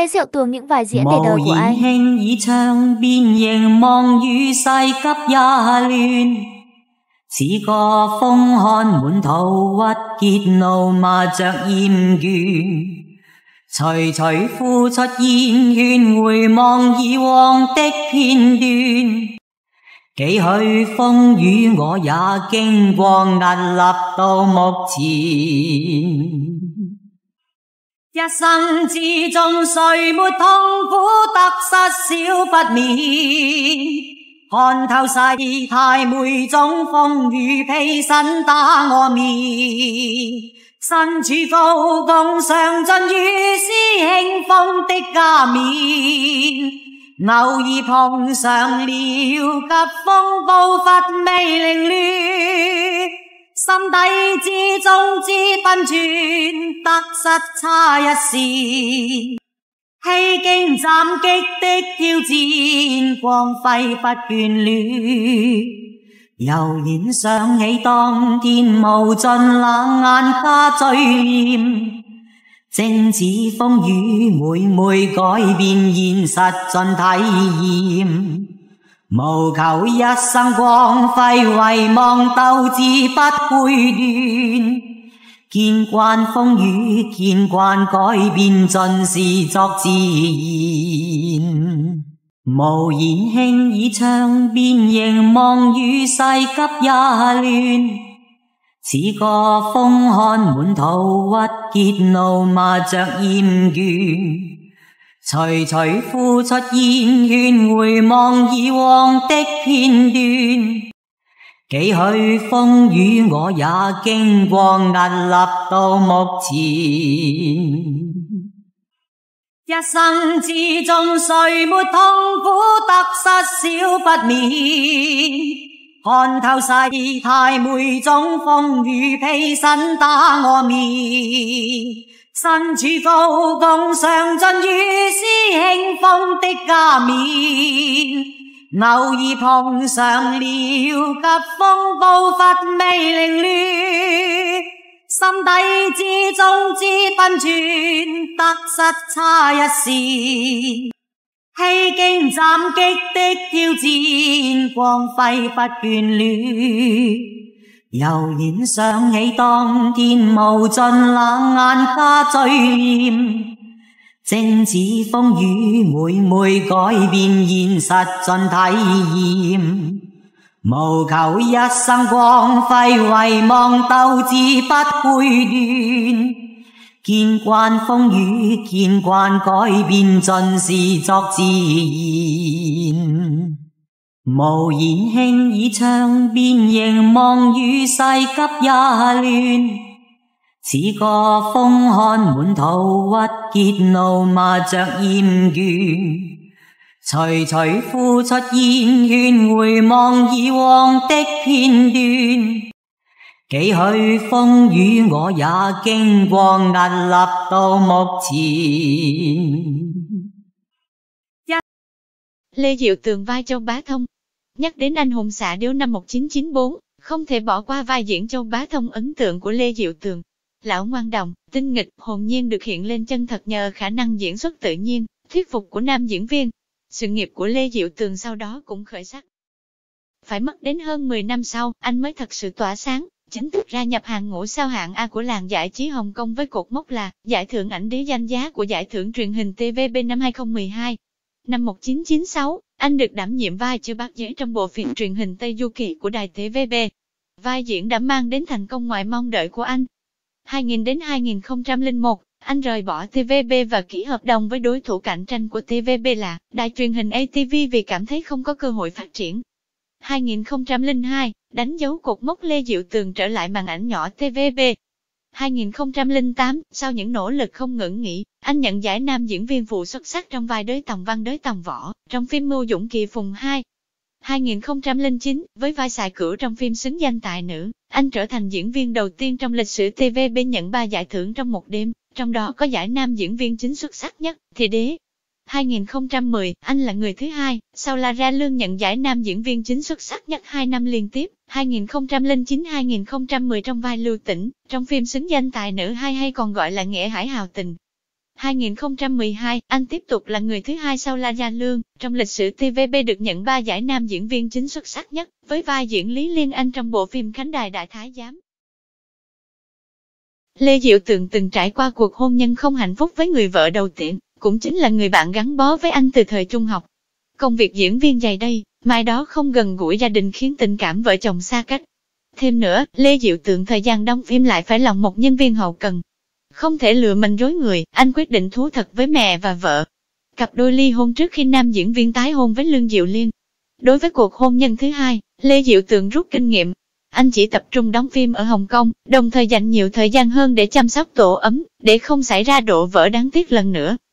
nghe Diệu Tường những vài diễn để đời của 無 anh. 言輕倚窗邊凝望與世急也亂，似個風看滿途鬱結怒罵着厭倦，徐徐呼出煙圈回望以往的片段。幾許風雨我也經過屹立到目前，一生之中誰沒痛苦得失少不免，看透世態每種風雨披身打我面，身處高峰上盡雨絲輕風的加冕，偶爾碰上了急風暴乏味凌亂，心底之中知分寸，得失差一線，披荊斬棘的挑戰，光輝不眷戀，悠然想起當天無盡冷眼加醉臉，正似風雨每每改變現實盡體驗，無求一生光輝遺忘鬥志不會斷，見慣風雨見慣改變盡是作自然，無言輕倚窗邊凝望與世急也亂，似個風看滿途鬱結怒罵着厭倦，徐徐呼出煙圈回望以往的片段，幾許風雨我也經過屹立到目前，一生之中誰沒痛苦得失少不免，看透世態每種風雨披身打我面，身處高峰上盡雨絲輕風的加冕，偶爾碰上了急風暴乏味凌亂，心底之中知分寸，得失差一線，披荊斬棘的挑戰，光輝不眷戀，悠然想起當天無盡冷眼加醉臉，正似風雨每每改變現實盡體驗，無求一生光輝遺忘鬥志不會斷，見慣風雨見慣改變盡是作自然，無言輕倚窗邊凝望與世急也亂，似個風看滿途鬱結怒罵着厭倦，徐徐呼出煙圈回望以往的片段，幾許風雨我也經過屹立到目前。 Lê Diệu Tường vai Châu Bá Thông. Nhắc đến anh hùng xạ điếu năm 1994, không thể bỏ qua vai diễn Châu Bá Thông ấn tượng của Lê Diệu Tường. Lão ngoan đồng, tinh nghịch, hồn nhiên được hiện lên chân thật nhờ khả năng diễn xuất tự nhiên, thuyết phục của nam diễn viên. Sự nghiệp của Lê Diệu Tường sau đó cũng khởi sắc. Phải mất đến hơn 10 năm sau, anh mới thật sự tỏa sáng, chính thức gia nhập hàng ngũ sao hạng A của làng giải trí Hồng Kông với cột mốc là giải thưởng ảnh đế danh giá của giải thưởng truyền hình TVB năm 2012. Năm 1996, anh được đảm nhiệm vai Chư Bát Giới trong bộ phim truyền hình Tây Du Kỵ của đài TVB. Vai diễn đã mang đến thành công ngoài mong đợi của anh. 2000 đến 2001, anh rời bỏ TVB và ký hợp đồng với đối thủ cạnh tranh của TVB là đài truyền hình ATV vì cảm thấy không có cơ hội phát triển. 2002, đánh dấu cột mốc Lê Diệu Tường trở lại màn ảnh nhỏ TVB. 2008, sau những nỗ lực không ngừng nghỉ, anh nhận giải nam diễn viên phụ xuất sắc trong vai Đới Tòng Văn Đới Tòng Võ, trong phim Mưu Dũng Kỳ Phùng 2. 2009, với vai Xài Cửu trong phim Xứng Danh Tài Nữ, anh trở thành diễn viên đầu tiên trong lịch sử TVB nhận 3 giải thưởng trong một đêm, trong đó có giải nam diễn viên chính xuất sắc nhất, Thị Đế. 2010, anh là người thứ hai, sau Lara Lương nhận giải nam diễn viên chính xuất sắc nhất 2 năm liên tiếp, 2009-2010 trong vai Lưu Tĩnh, trong phim Xứng Danh Tài Nữ 2 hay còn gọi là Nghĩa Hải Hào Tình. 2012, anh tiếp tục là người thứ hai sau La Gia Lương, trong lịch sử TVB được nhận 3 giải nam diễn viên chính xuất sắc nhất, với vai diễn Lý Liên Anh trong bộ phim Khánh Đài Đại Thái Giám. Lê Diệu Tường từng trải qua cuộc hôn nhân không hạnh phúc với người vợ đầu tiên, cũng chính là người bạn gắn bó với anh từ thời trung học. Công việc diễn viên dày đây, mai đó không gần gũi gia đình khiến tình cảm vợ chồng xa cách. Thêm nữa, Lê Diệu Tường thời gian đóng phim lại phải lòng một nhân viên hậu cần. Không thể lừa mình dối người, anh quyết định thú thật với mẹ và vợ. Cặp đôi ly hôn trước khi nam diễn viên tái hôn với Lương Diệu Liên. Đối với cuộc hôn nhân thứ hai, Lê Diệu Tường rút kinh nghiệm. Anh chỉ tập trung đóng phim ở Hồng Kông, đồng thời dành nhiều thời gian hơn để chăm sóc tổ ấm, để không xảy ra đổ vỡ đáng tiếc lần nữa.